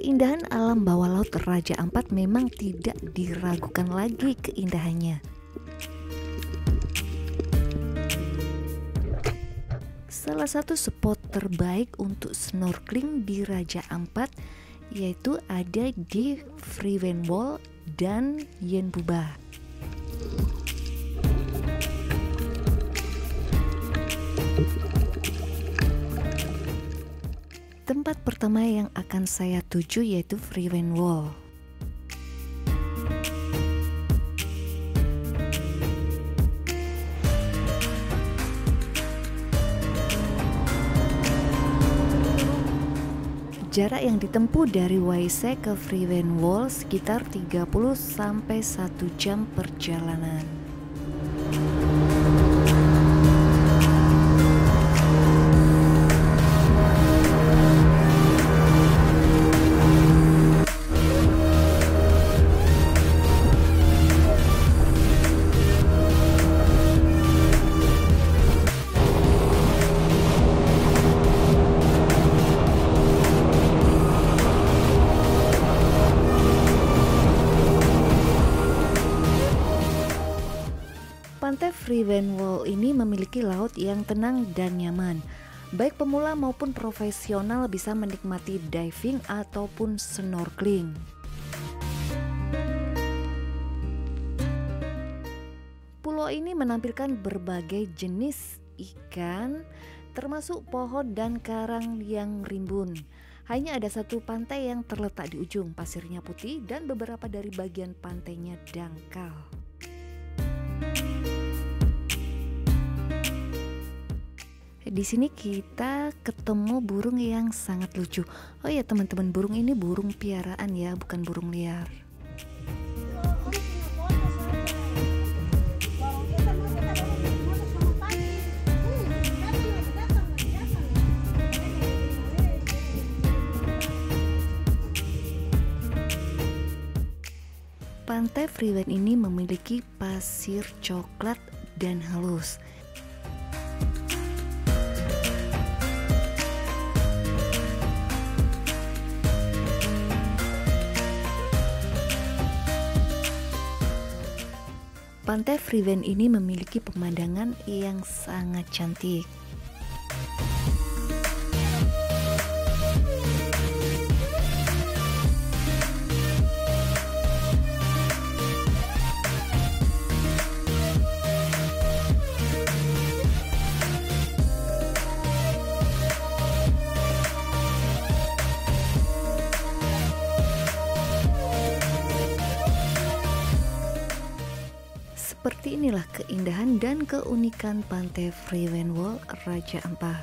Keindahan alam bawah laut Raja Ampat memang tidak diragukan lagi keindahannya. Salah satu spot terbaik untuk snorkeling di Raja Ampat yaitu ada di Friwenwol dan Yenbuba. Tempat pertama yang akan saya tuju yaitu Friwenwol. Jarak yang ditempuh dari Waise ke Friwenwol sekitar 30 sampai 1 jam perjalanan. Pantai Friwenwol ini memiliki laut yang tenang dan nyaman. Baik pemula maupun profesional bisa menikmati diving ataupun snorkeling. Pulau ini menampilkan berbagai jenis ikan, termasuk pohon dan karang yang rimbun. Hanya ada satu pantai yang terletak di ujung, pasirnya putih dan beberapa dari bagian pantainya dangkal. Di sini kita ketemu burung yang sangat lucu. Oh ya teman-teman, burung ini burung piaraan ya, bukan burung liar. Pantai Friwen ini memiliki pasir coklat dan halus. Pantai Friwen ini memiliki pemandangan yang sangat cantik. Seperti inilah keindahan dan keunikan Pantai Friwenwol Raja Ampat.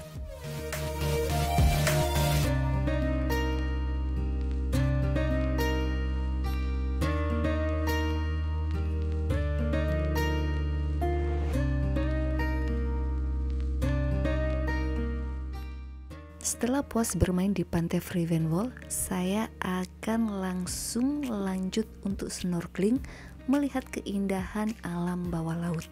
Setelah puas bermain di Pantai Friwenwol, saya akan langsung lanjut untuk snorkeling melihat keindahan alam bawah laut.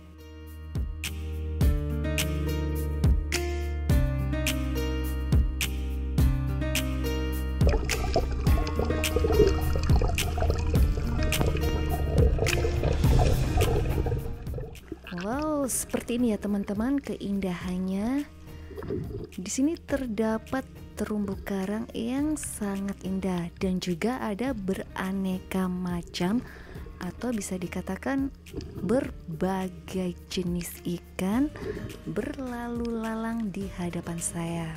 Wow, seperti ini ya teman-teman keindahannya. Di sini terdapat terumbu karang yang sangat indah dan juga ada beraneka macam atau bisa dikatakan berbagai jenis ikan berlalu lalang di hadapan saya.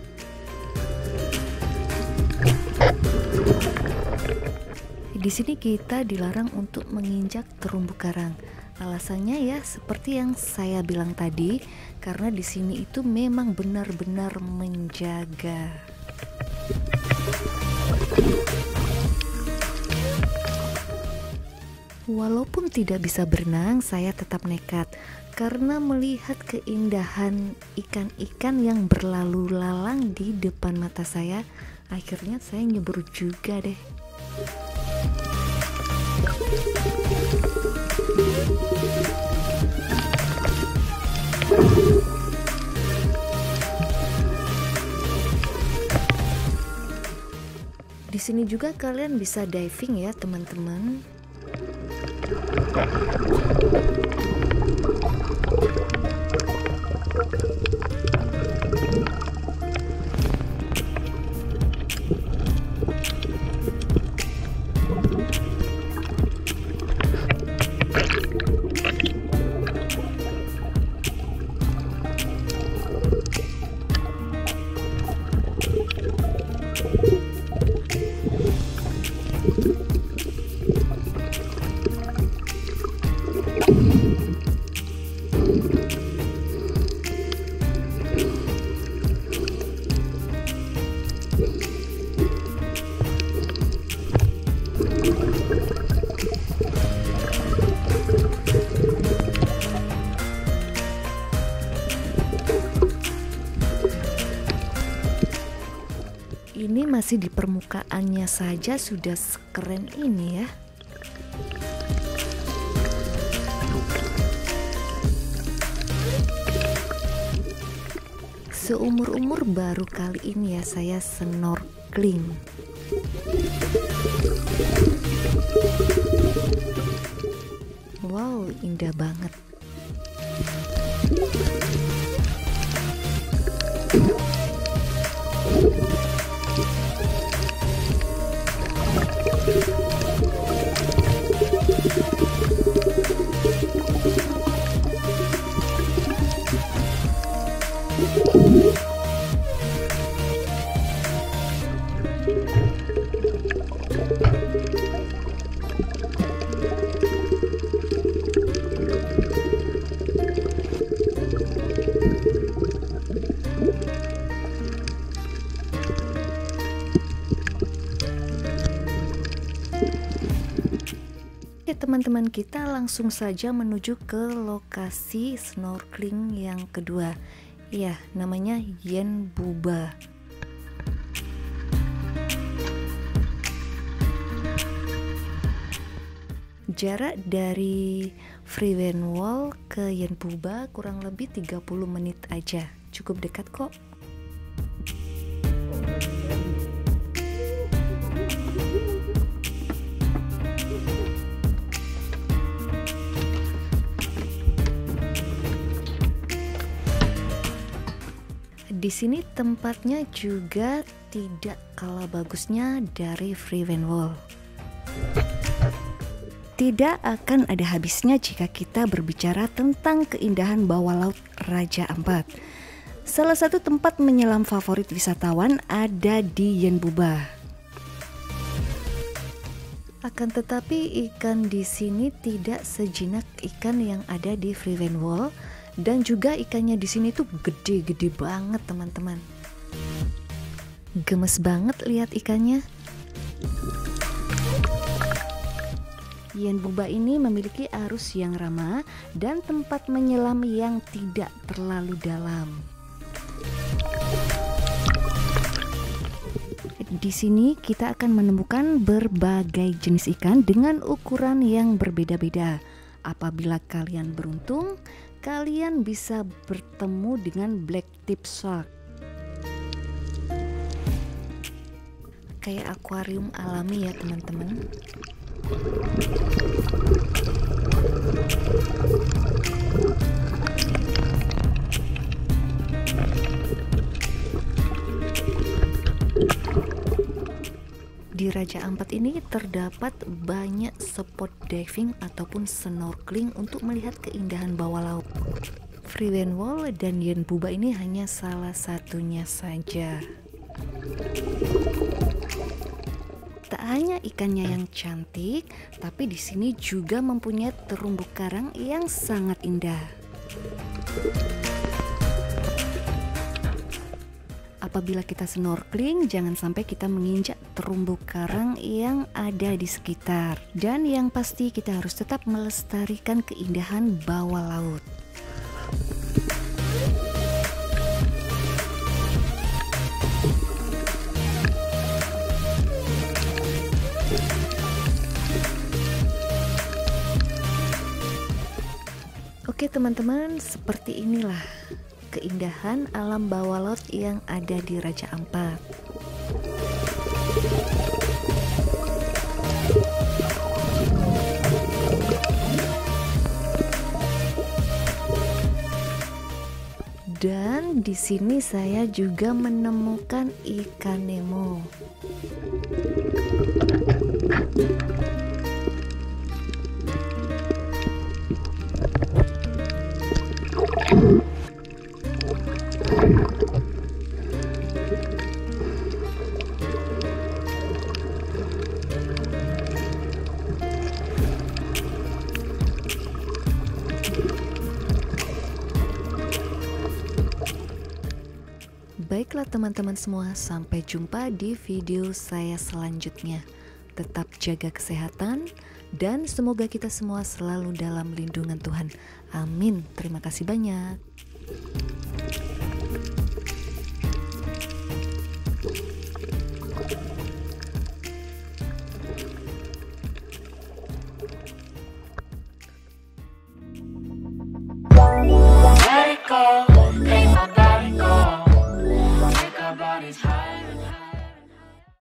Di sini kita dilarang untuk menginjak terumbu karang. Alasannya ya seperti yang saya bilang tadi, karena di sini itu memang benar-benar menjaga. Walaupun tidak bisa berenang, saya tetap nekat karena melihat keindahan ikan-ikan yang berlalu lalang di depan mata saya. Akhirnya saya nyebur juga deh. Di sini juga kalian bisa diving ya teman-teman. Ini masih di permukaannya saja sudah sekeren ini ya. Seumur-umur baru kali ini ya saya snorkeling. Wow, indah banget. Teman-teman, kita langsung saja menuju ke lokasi snorkeling yang kedua. Ya, namanya Yenbuba. Jarak dari Frivenwald ke Yenbuba kurang lebih 30 menit aja. Cukup dekat kok. Di sini tempatnya juga tidak kalah bagusnya dari Frivenwald. Tidak akan ada habisnya jika kita berbicara tentang keindahan bawah laut Raja Ampat. Salah satu tempat menyelam favorit wisatawan ada di Yenbuba. Akan tetapi ikan di sini tidak sejinak ikan yang ada di Frivenwald. Dan juga ikannya di sini tuh gede-gede banget teman-teman. Gemes banget lihat ikannya. Yenbuba ini memiliki arus yang ramah dan tempat menyelam yang tidak terlalu dalam. Di sini kita akan menemukan berbagai jenis ikan dengan ukuran yang berbeda-beda. Apabila kalian beruntung, kalian bisa bertemu dengan black tip shark. Kayak akuarium alami ya teman-teman. Di Raja Ampat ini terdapat banyak spot diving ataupun snorkeling untuk melihat keindahan bawah laut. Frivenwald dan Yenbuba ini hanya salah satunya saja. Tak hanya ikannya yang cantik, tapi di sini juga mempunyai terumbu karang yang sangat indah. Apabila kita snorkeling, jangan sampai kita menginjak terumbu karang yang ada di sekitar. Dan yang pasti kita harus tetap melestarikan keindahan bawah laut. Oke teman-teman, seperti inilah keindahan alam bawah laut yang ada di Raja Ampat. Dan di sini saya juga menemukan ikan Nemo. Baiklah teman-teman semua, sampai jumpa di video saya selanjutnya. Tetap jaga kesehatan dan semoga kita semua selalu dalam lindungan Tuhan. Amin. Terima kasih banyak.